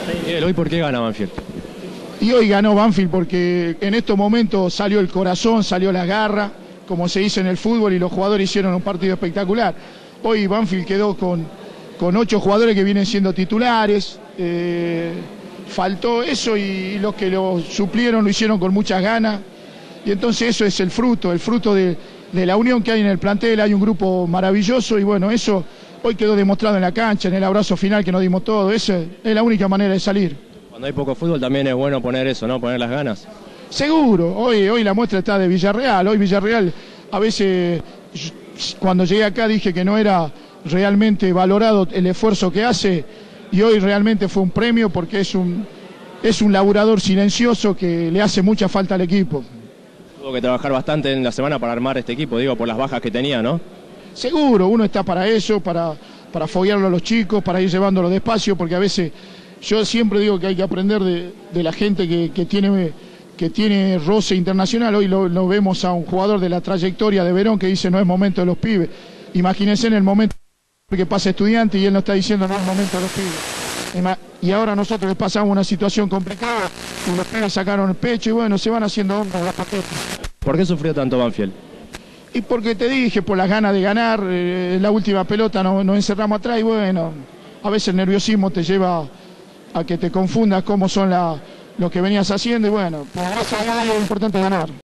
Miguel, ¿hoy por qué gana Banfield? Y hoy ganó Banfield porque en estos momentos salió el corazón, salió la garra, como se dice en el fútbol, y los jugadores hicieron un partido espectacular. Hoy Banfield quedó con 8 jugadores que vienen siendo titulares. Faltó eso y los que lo suplieron lo hicieron con muchas ganas. Y entonces eso es el fruto de la unión que hay en el plantel. Hay un grupo maravilloso y bueno, eso hoy quedó demostrado en la cancha, en el abrazo final que nos dimos todos. Esa es la única manera de salir. Cuando hay poco fútbol también es bueno poner eso, ¿no? Poner las ganas. Seguro, hoy la muestra está de Villarreal. Hoy Villarreal, a veces cuando llegué acá dije que no era realmente valorado el esfuerzo que hace y hoy realmente fue un premio porque es un laburador silencioso que le hace mucha falta al equipo. Tuvo que trabajar bastante en la semana para armar este equipo, digo, por las bajas que tenía, ¿no? Seguro, uno está para eso, para foguearlo a los chicos, para ir llevándolo despacio, porque a veces yo siempre digo que hay que aprender de la gente que tiene roce internacional. Hoy lo vemos a un jugador de la trayectoria de Verón que dice no es momento de los pibes. Imagínense en el momento que pasa Estudiante y él no está diciendo no es momento de los pibes. Y ahora nosotros les pasamos una situación complicada y los pibes sacaron el pecho y bueno, se van haciendo hombros las paquetes. ¿Por qué sufrió tanto Banfield? Y porque te dije, por las ganas de ganar, la última pelota nos encerramos atrás y bueno, a veces el nerviosismo te lleva a que te confundas cómo son lo que venías haciendo y bueno, por eso es importante ganar.